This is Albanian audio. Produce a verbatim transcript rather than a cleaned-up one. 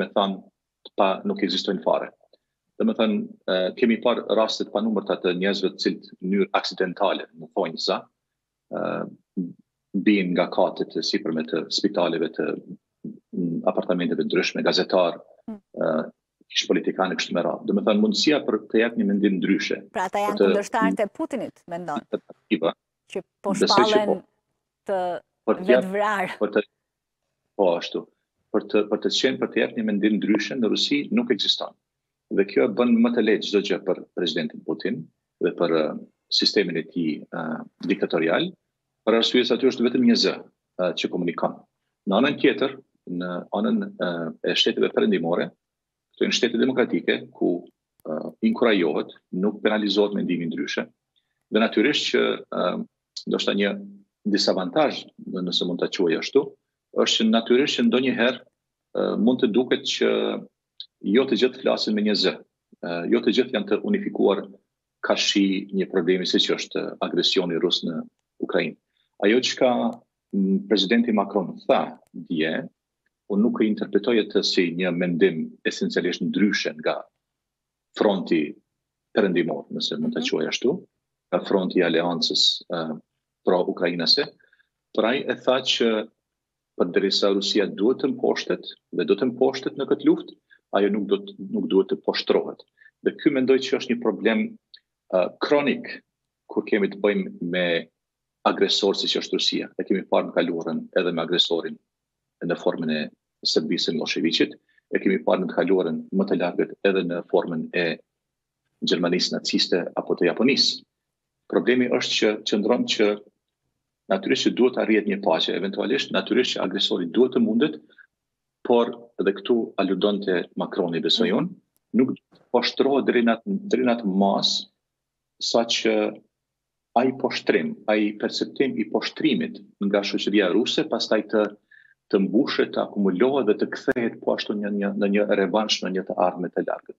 me thënë pa nuk ekzistojnë fare. Dhe me thënë, uh, kemi parë rastet pa numërta të njerëzve të cilët në mënyrë aksidentale, në thonjë sa, uh, bien nga katet e sipërme të spitaleve, të apartamenteve ndryshme, gazetar, uh, kish politikanë kështu me radhë. Dhe me thënë, mundësia për të jap një mendim ndryshe. Pra ata janë kundërshtarët e Putinit, mendon? Që po shpallen të vetvrarë. Për të po ashtu. Për të për të qenë për të jap një mendim ndryshe në Rusi nuk ekziston. Dhe kjo bën më të lehtë çdo gjë për presidentin Putin dhe për uh, sistemin e tij uh, diktatorial, për arsye se aty është vetëm një zë uh, që komunikon. Në anën tjetër, në anën uh, e shteteve perëndimore, këto janë shtete demokratike ku uh, inkurajohet, nuk penalizohet mendimi ndryshe. Dhe natyrisht që uh, ndoshta një disavantazh, nëse mund ta quaj ashtu, është që natyrisht që ndonjëherë uh, mund të duket që jo të gjithë flasin me një zë, uh, jo të gjithë janë të unifikuar ka shi një problemi siç është agresioni rus në Ukrainë. Ajo çka presidenti Macron tha dje, unë nuk e interpretoj atë si një mendim esencialisht ndryshe nga fronti perëndimor, nëse mund ta quaj ashtu, nga fronti i aleancës uh, pro-ukrainase, por ai e tha që përderisa Rusia duhet të mposhtet dhe do të mposhtet në këtë luftë, ajo nuk do të, nuk duhet të poshtrohet. Dhe ky mendoj që është një problem uh, kronik kur kemi të bëjmë me agresor siç është Rusia. E kemi parë në kaluarën edhe me agresorin në formën e Serbisë Miloševićit, e kemi parë në të kaluarën më të largët edhe në formën e Gjermanisë naciste apo të Japonisë. Problemi është që qëndron që natyrisht që duhet arrihet një paqe, eventualisht natyrisht që agresori duhet të mundet, por edhe këtu aludonte Macroni besoj unë, nuk poshtrohet deri në deri në atë mas saqë ai poshtrim, ai perceptim i poshtrimit nga shoqëria ruse pastaj të të mbushet, të akumulohet dhe të kthehet po ashtu në një në një revansh në një të ardhme të largët.